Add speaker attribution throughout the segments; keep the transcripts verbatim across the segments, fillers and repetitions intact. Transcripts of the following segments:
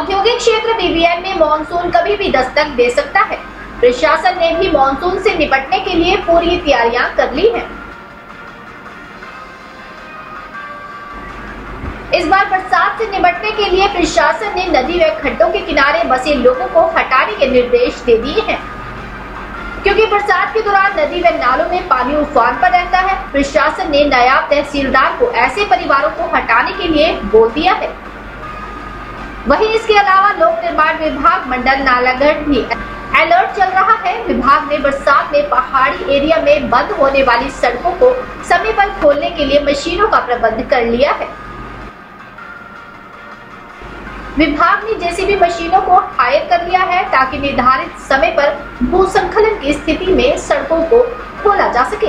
Speaker 1: औद्योगिक क्षेत्र बीबीएन में मानसून कभी भी दस्तक दे सकता है। प्रशासन ने भी मानसून से निपटने के लिए पूरी तैयारियां कर ली हैं। इस बार बरसात से निपटने के लिए प्रशासन ने नदी व खड्डों के किनारे बसे लोगों को हटाने के निर्देश दे दिए हैं, क्योंकि बरसात के दौरान नदी व नालों में पानी उफान पर रहता है। प्रशासन ने नायब तहसीलदार को ऐसे परिवारों को हटाने के लिए बोल दिया है। वहीं इसके अलावा लोक निर्माण विभाग मंडल नालागढ़ भी अलर्ट चल रहा है। विभाग ने बरसात में पहाड़ी एरिया में बंद होने वाली सड़कों को समय पर खोलने के लिए मशीनों का प्रबंध कर लिया है। विभाग ने जेसीबी मशीनों को हायर कर लिया है ताकि निर्धारित समय पर भूस्खलन की स्थिति में सड़कों को खोला जा सके।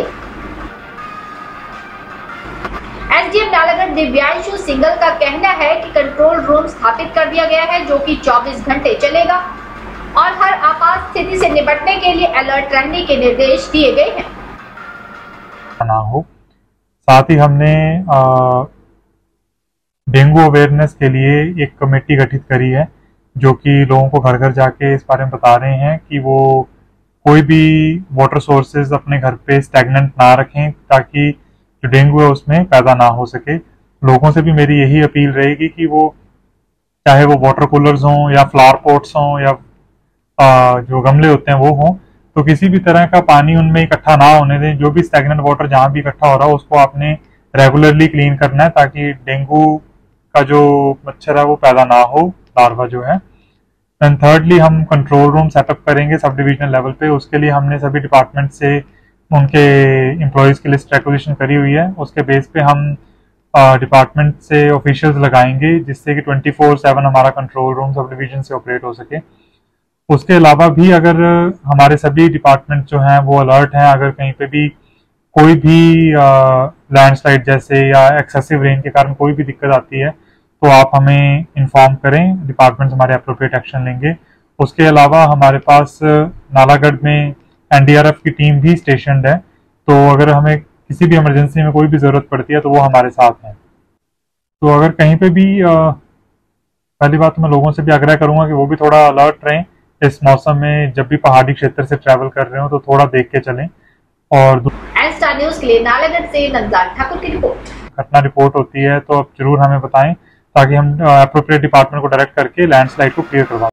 Speaker 1: एसडीएम नालागढ़ दिव्यांशु सिंगल का कहना है कि कंट्रोल रूम स्थापित कर दिया गया है, जो कि चौबीस घंटे चलेगा और हर आपात स्थिति से निपटने के लिए अलर्ट रहने के निर्देश दिए गए हैं।
Speaker 2: ना हो साथ ही हमने आ... डेंगू अवेयरनेस के लिए एक कमेटी गठित करी है, जो कि लोगों को घर घर जाके इस बारे में बता रहे हैं कि वो कोई भी वाटर सोर्सेज अपने घर पे स्टैग्नेंट ना रखें, ताकि जो डेंगू है उसमें पैदा ना हो सके। लोगों से भी मेरी यही अपील रहेगी कि वो चाहे वो वाटर कूलर्स हों या फ्लावर पॉट्स हों या आ, जो गमले होते हैं वो हों, तो किसी भी तरह का पानी उनमें इकट्ठा ना होने दें। जो भी स्टैग्नेंट वाटर जहाँ भी इकट्ठा हो रहा है उसको आपने रेगुलरली क्लीन करना है, ताकि डेंगू का जो मच्छर है वो पैदा ना हो, लार्वा जो है। एंड थर्डली हम कंट्रोल रूम सेटअप करेंगे सब डिविजनल लेवल पे। उसके लिए हमने सभी डिपार्टमेंट से उनके एम्प्लॉयज़ की लिस्ट एक्विजिशन करी हुई है। उसके बेस पे हम डिपार्टमेंट से ऑफिशियल्स लगाएंगे, जिससे कि ट्वेंटी फोर सेवन हमारा कंट्रोल रूम सब डिवीजन से ऑपरेट हो सके। उसके अलावा भी अगर हमारे सभी डिपार्टमेंट जो हैं वो अलर्ट हैं, अगर कहीं पे भी कोई भी लैंडस्लाइड जैसे या एक्सेसिव रेन के कारण कोई भी दिक्कत आती है तो आप हमें इन्फॉर्म करें, डिपार्टमेंट्स हमारे अप्रोप्रिएट एक्शन लेंगे। उसके अलावा हमारे पास नालागढ़ में एनडीआरएफ की टीम भी स्टेशनड है, तो अगर हमें किसी भी इमरजेंसी में कोई भी ज़रूरत पड़ती है तो वो हमारे साथ हैं। तो अगर कहीं पे भी आ, पहली बात तो मैं लोगों से भी आग्रह करूंगा कि वो भी थोड़ा अलर्ट रहें इस मौसम में। जब भी पहाड़ी क्षेत्र से ट्रैवल कर रहे हो तो थोड़ा देख के चलें। और
Speaker 1: स्टार न्यूज़ के लिए नालागढ़ से नंदाल ठाकुर की रिपोर्ट।
Speaker 2: घटना रिपोर्ट होती है तो आप जरूर हमें बताएं, ताकि हम अप्रोप्रिएट डिपार्टमेंट को डायरेक्ट करके लैंडस्लाइड को क्लियर करवा